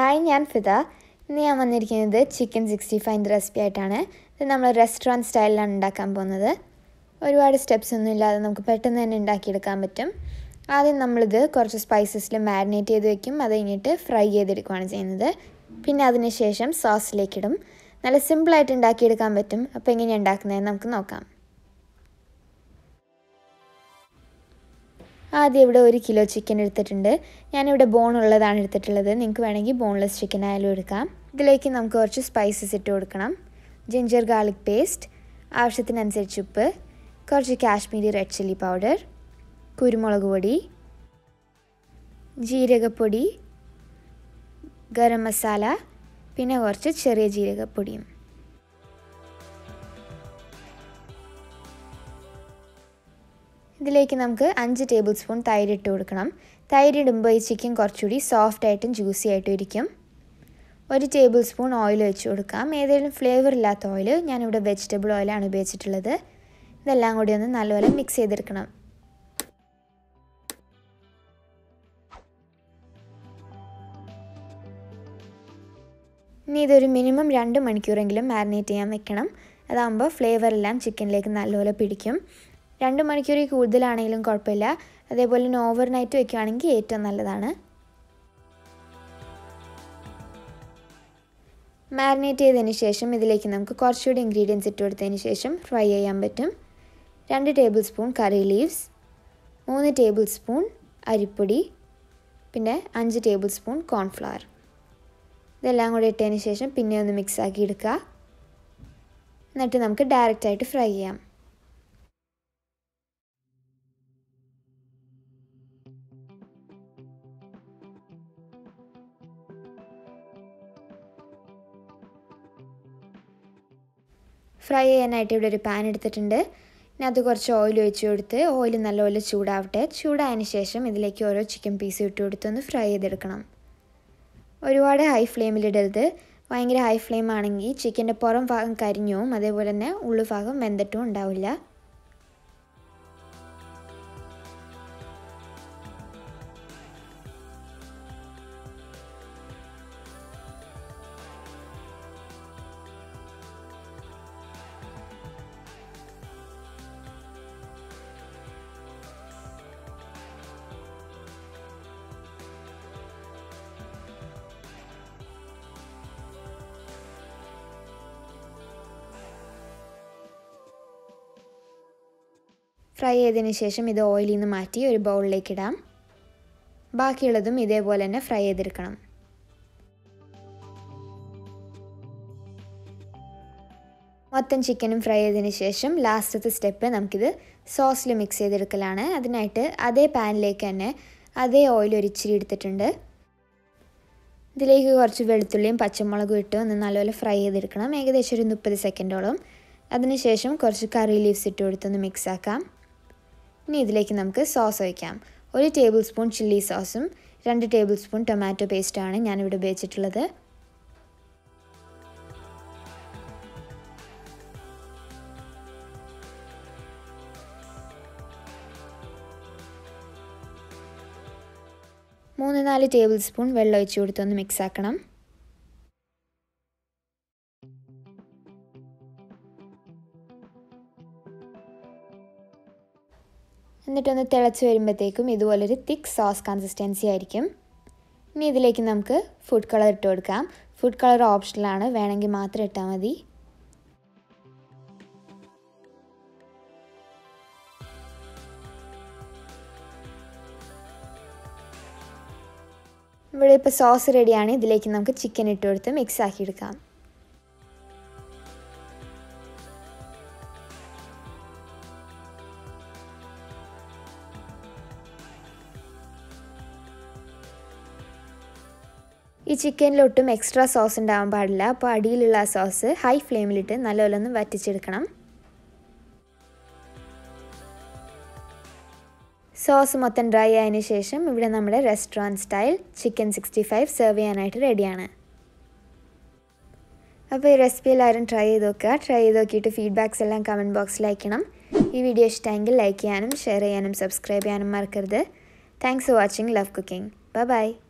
Hi, I'm Fida. Today I am making chicken 65 recipe. This is a restaurant style. We have a steps. We have to spices marinate and fry it. Then sauce. It's simple. ആദ്യം ഇവിടെ 1 kilo chicken എടുത്തിട്ടുണ്ട്. ഞാൻ ഇവിടെ bone ഉള്ളതാണ് എടുത്തിട്ടുള്ളത്. നിങ്ങൾക്ക് വേണമെങ്കിൽ boneless chicken ആയാലും എടുക്കാം. ഇതിലേക്ക് നമുക്ക് കുറച്ച് സ്പൈസസ് ഇട്ട് കൊടുക്കണം. ജിഞ്ചർ ഗാർലിക് പേസ്റ്റ്, ആവശ്യത്തിനനുസരിച്ച് ഉപ്പ്, കുറച്ച് കാശ്മീരി റെഡ് ചില്ലി പൗഡർ, കുരുമുളക് പൊടി, ജീരകപ്പൊടി, ഗരം മസാല, പിന്നെ കുറച്ച് ചെറിയ ജീരകപ്പൊടിയും. ഇതിലേക്ക് നമുക്ക് 5 ടേബിൾ സ്പൂൺ തൈര് ഇട്ട് കൊടുക്കണം. തൈര് ഇടുമ്പോൾ ഈ ചിക്കൻ കുറച്ചുകൂടി സോഫ്റ്റ് ആയിട്ടും ജ്യൂസി ആയിട്ടും ഇരിക്കും. 1 ടേബിൾ സ്പൂൺ ഓയിൽ ഒഴിച്ച് കൊടുക്കാം. ഏതെങ്കിലും ഫ്ലേവർ ഇല്ലാത്ത ഓയിൽ, ഞാനിവിടെ വെജിറ്റബിൾ ഓയിലാണ് ഉപയോഗിച്ചിട്ടുള്ളത്. ഇതെല്ലാം കൂടി ഒന്ന് നല്ലപോലെ മിക്സ് ചെയ്തെടുക്കണം. ഇനി ഇതൊരു മിനിമം 2 മണിക്കൂറെങ്കിലും മാരിനേറ്റ് ചെയ്യാൻ വെക്കണം. അതാകുമ്പോൾ ഫ്ലേവർ എല്ലാം ചിക്കനിലേക്ക് നല്ലപോലെ പിടിക്കും. 2 മണിക്കൂറിൽ കൂടുതലാണെങ്കിലും കുഴപ്പമില്ല. അതേപോലെ തന്നെ ഓവർനൈറ്റ് വെക്കുകയാണെങ്കിൽ ഏറ്റവും നല്ലതാണ്. മാരിനേറ്റ് ചെയ്തതിന് ശേഷം ഇതിലേക്ക് നമുക്ക് കുറച്ചുകൂടി ഇൻഗ്രീഡിയൻസ് ഇട്ട് കൊടുത്തതിന് ശേഷം ഫ്രൈ ചെയ്യാൻ പറ്റും. 2 tablespoon curry leaves, 3 tablespoon അരിപ്പൊടി, പിന്നെ 5 ടേബിൾ സ്പൂൺ കോൺഫ്ലവർ. ഇതെല്ലാം കൂടി ഇട്ടതിന് ശേഷം പിന്നെ ഒന്ന് മിക്സ് ആക്കി എടുക്കുക. എന്നിട്ട് നമുക്ക് ഡയറക്റ്റായിട്ട് ഫ്രൈ ചെയ്യാം. ഫ്രൈ ചെയ്യാനായിട്ട് ഇവിടെ ഒരു പാൻ എടുത്തിട്ടുണ്ട്. ഇതിനകത്ത് കുറച്ച് ഓയിൽ ഒഴിച്ച് കൊടുത്ത് ഓയിൽ നല്ലപോലെ ചൂടാവട്ടെ. ചൂടായതിന് ശേഷം ഇതിലേക്ക് ഓരോ ചിക്കൻ പീസ് ഇട്ട് കൊടുത്തൊന്ന് ഫ്രൈ ചെയ്തെടുക്കണം. ഒരുപാട് ഹൈ ഫ്ലെയിമിലിടരുത്. ഭയങ്കര ഹൈ ഫ്ലെയിം ആണെങ്കിൽ ചിക്കൻ്റെ പുറം ഭാഗം കരിഞ്ഞു പോവും. അതേപോലെ തന്നെ ഉള്ളുഭാഗം വെന്തിട്ടും ഉണ്ടാവില്ല. ഫ്രൈ ചെയ്തതിന് ശേഷം ഇത് ഓയിലിൽ നിന്ന് മാറ്റി ഒരു ബൗളിലേക്ക് ഇടാം. ബാക്കിയുള്ളതും ഇതേപോലെ തന്നെ ഫ്രൈ ചെയ്തെടുക്കണം. മൊത്തം ചിക്കനും ഫ്രൈ ചെയ്തതിന് ശേഷം ലാസ്റ്റത്തെ സ്റ്റെപ്പ് നമുക്കിത് സോസിൽ മിക്സ് ചെയ്തെടുക്കലാണ്. അതിനായിട്ട് അതേ പാനിലേക്ക് തന്നെ അതേ ഓയിൽ ഒരിച്ചിരി എടുത്തിട്ടുണ്ട്. ഇതിലേക്ക് കുറച്ച് വെളുത്തുള്ളിയും പച്ചമുളകും ഇട്ട് ഒന്ന് നല്ലപോലെ ഫ്രൈ ചെയ്തെടുക്കണം. ഏകദേശം ഒരു 30 സെക്കൻഡോളം. അതിനുശേഷം കുറച്ച് കറി ലീവ്സ് ഇട്ട് കൊടുത്തൊന്ന് മിക്സ് ആക്കാം. ഇനി ഇതിലേക്ക് നമുക്ക് സോസ് ഒഴിക്കാം. 1 ടേബിൾ സ്പൂൺ ചില്ലി സോസും 2 ടേബിൾ സ്പൂൺ ടൊമാറ്റോ പേസ്റ്റാണ് ഞാനിവിടെ ഉപയോഗിച്ചിട്ടുള്ളത്. മൂന്ന് 4 ടേബിൾ സ്പൂൺ വെള്ളം ഒഴിച്ച് കൊടുത്തൊന്ന് മിക്സ് ആക്കണം. എന്നിട്ടൊന്ന് തിളച്ച് വരുമ്പോഴത്തേക്കും ഇതുപോലൊരു തിക്ക് സോസ് കൺസിസ്റ്റൻസി ആയിരിക്കും. ഇനി ഇതിലേക്ക് നമുക്ക് ഫുഡ് കളർ ഇട്ട് കൊടുക്കാം. ഫുഡ് കളർ ഓപ്ഷണലാണ്, വേണമെങ്കിൽ മാത്രം ഇട്ടാൽ മതി. ഇവിടെ ഇപ്പോൾ സോസ് റെഡിയാണ്. ഇതിലേക്ക് നമുക്ക് ചിക്കൻ ഇട്ട് കൊടുത്ത് മിക്സ് ആക്കി എടുക്കാം. ഈ ചിക്കനിലൊട്ടും എക്സ്ട്രാ സോസ് ഉണ്ടാവാൻ പാടില്ല. അപ്പോൾ അടിയിലുള്ള ആ സോസ് ഹൈ ഫ്ലെയിമിലിട്ട് നല്ലപോലെ ഒന്ന് വറ്റിച്ചെടുക്കണം. സോസ് മൊത്തം ഡ്രൈ ആയതിനു ശേഷം ഇവിടെ നമ്മുടെ റെസ്റ്റോറൻറ്റ് സ്റ്റൈൽ ചിക്കൻ 65 സെർവ് ചെയ്യാനായിട്ട് റെഡിയാണ്. അപ്പോൾ ഈ റെസിപ്പി എല്ലാവരും ട്രൈ ചെയ്ത് നോക്കുക. ട്രൈ ചെയ്ത് നോക്കിയിട്ട് ഫീഡ്ബാക്ക്സ് എല്ലാം കമൻറ്റ് ബോക്സിൽ അയക്കണം. ഈ വീഡിയോ ഇഷ്ടമെങ്കിൽ ലൈക്ക് ചെയ്യാനും ഷെയർ ചെയ്യാനും സബ്സ്ക്രൈബ് ചെയ്യാനും മറക്കരുത്. Thanks for watching. Love cooking. Bye by.